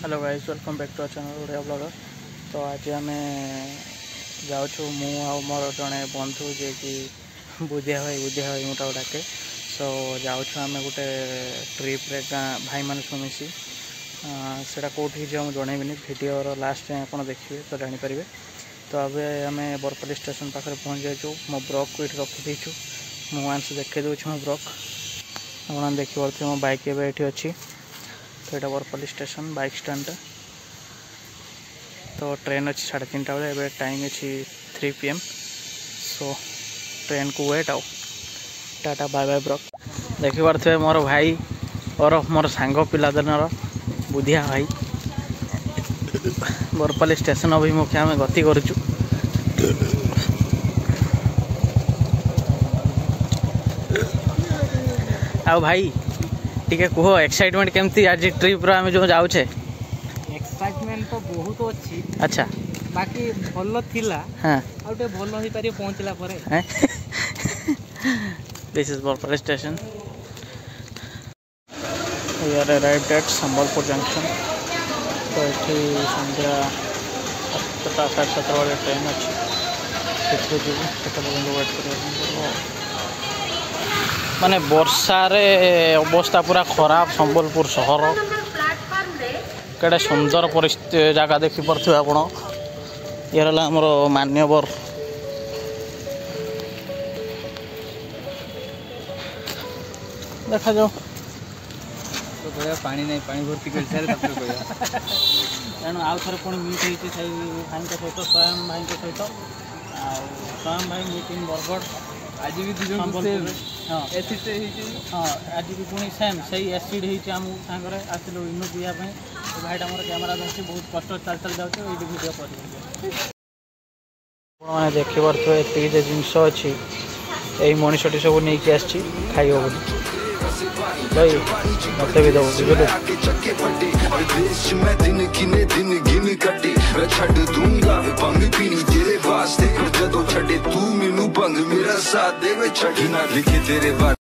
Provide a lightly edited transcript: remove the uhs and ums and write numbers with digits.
Hello guys, welcome back to our channel Odia blogger. तो आज आम जाऊँ मोर जड़े बंधु जे कि बुधिया भाई मुटा डाके। तो जाऊँ आम गोटे ट्रिप्रे गाँ भाई मान सब मिसी से कौटी जो मुझे जनईबी भिडियो लास्ट टाइम आप देखिए तो जानीपर। तो अबे आम बरपल्ली स्टेशन पाखे पहुँच जाइए। मो ब्रक को ये रखीदेचु मुझे देखे दूसरी मो ब्रक आप देखिए मो बाइक ये अच्छी। तो यहाँ बरपल्ली स्टेशन बाइक स्टैंड। तो ट्रेन अच्छी 3:30 बेले एवं टाइम अच्छी 3 PM। सो ट्रेन को वेट आउ टाटा बाय बाय ब्रक। देखिपे मोर भाई और मोर सांग पिला दिनर बुधिया भाई बरपल्ली स्टेशन अभिमुखे आम गति करुचु। आ भाई टिके कह एक्साइटमेंट केमती आज ट्रिप आम जो जाऊे? एक्साइटमेंट तो बहुत अच्छी। अच्छा बाकी भल थिला। हाँ आउटे भल होई पारे पहुंचला परे। This is Barpalli station. We are arrived at Sambalpur junction. तो ये संध्या 7:30 बजे ट्रेन अच्छी जी वेट कर माने वर्षारे अवस्था पूरा खराब। संबलपुर सहर केड़े सुंदर परिस्थिति जगह देखी पारे आप। ये आमर मान्यवर देखा जाओ। तो भैया पानी नहीं, पानी भर्ती कर सारे तेणु आउ थे पुणी मीट होती भाई सहित स्वयं भाई सहित स्वयं भाई मीट इन बरगढ़। आज भी हाँ हाँ आज भी पुणी सेम से एसिड होम सागर आसलु इनु पीवाई। भाईटा मोर कैमेरा धरती बहुत कष्ट चल चल जाऊँ ये भिडियो मैंने देखिए ये जिनस अच्छी यही मनीषटी सब नहीं खाई बोली भाई मत भी दो बुझे।